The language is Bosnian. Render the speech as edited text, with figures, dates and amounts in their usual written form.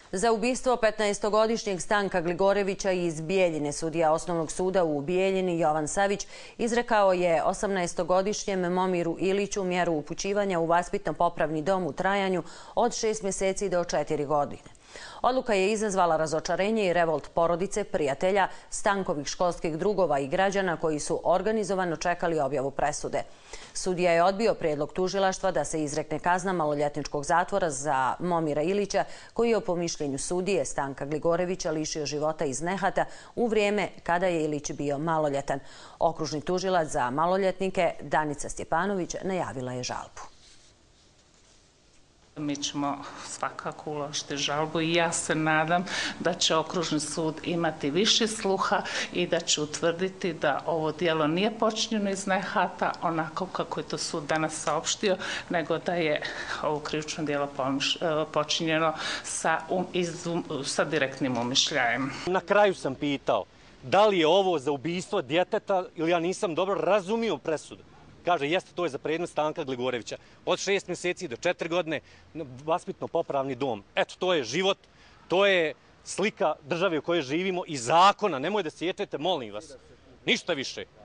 Za ubistvo 15-godišnjeg Stanka Gligorevića iz Bijeljine sudija Osnovnog suda u Bijeljini Jovan Savić izrekao je 18-godišnjem Momiru Iliću mjeru upućivanja u vaspitno-popravni dom u trajanju od 6 mjeseci do 4 godine. Odluka je izazvala razočarenje i revolt porodice, prijatelja, Stankovih školskih drugova i građana koji su organizovano čekali objavu presude. Sudija je odbio prijedlog tužilaštva da se izrekne kazna maloljetničkog zatvora za Momira Ilića, koji je po mišljenju sudije Stanka Gligorevića lišio života iz nehata u vrijeme kada je Ilić bio maloljetan. Okružni tužilac za maloljetnike Danica Stjepanović najavila je žalbu. Mi ćemo svakako uložiti žalbu i ja se nadam da će okružni sud imati više sluha i da će utvrditi da ovo djelo nije počinjeno iz nehata, onako kako je to sud danas saopštio, nego da je ovo krivično djelo počinjeno sa direktnim umišljajem. Na kraju sam pitao da li je ovo za ubistvo djeteta ili ja nisam dobro razumio presudu. Kaže, jeste, to je za predmet Stanka Gligorevića. Od 6 mjeseci do 4 godine vaspitno-popravni dom. Eto, to je život, to je slika države u kojoj živimo i zakona. Nemoj da sjećate, molim vas. Ništa više.